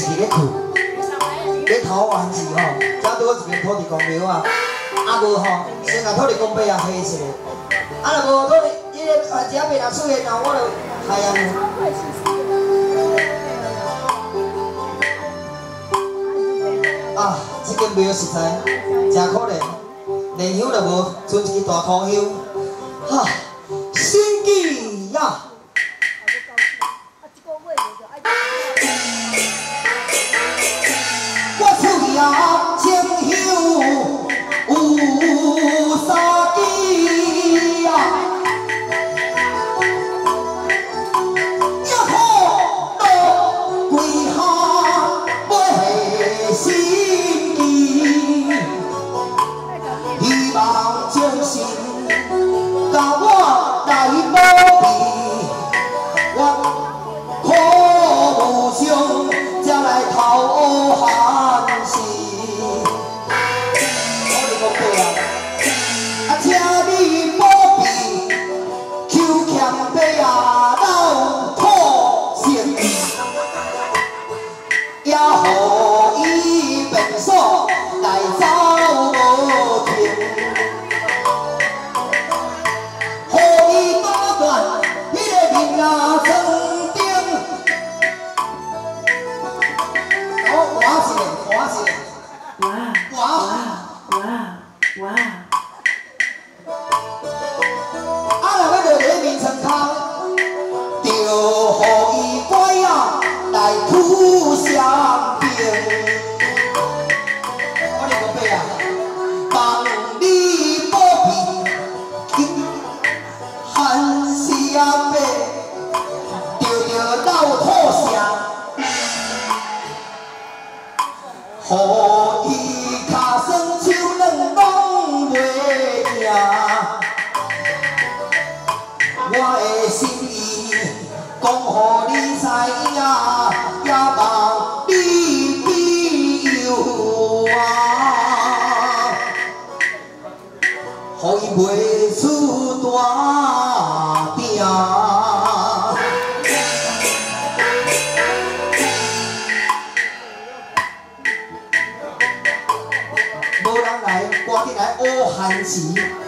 是咧困，咧头完事吼，才拄好一边土地公庙啊，啊无吼，先甲土地公伯啊下一个，啊若无土地，伊个这边若出现，然后我就害啊。啊，这间庙实在真可怜，连香就无，剩一支大箍香，哈，心机呀！ 情香有三支呀，一颗落跪下买心机，希望将心甲我来保庇，我苦无上才来讨寒时。 请你保庇，求欠爸啊老土性，也予伊变数来走无停，予伊多断迄个命啊床顶。我一个，哇！ 啊，若要落在面床头，就予伊拐啊来吐香槟。我哩讲爸啊，望你保庇，汉时阿伯着老土声，予伊脚酸手软拢袂赢。 我的心意讲予你知影，也望你庇佑啊，予伊袂出大病。无人来，赶紧来乌汉时。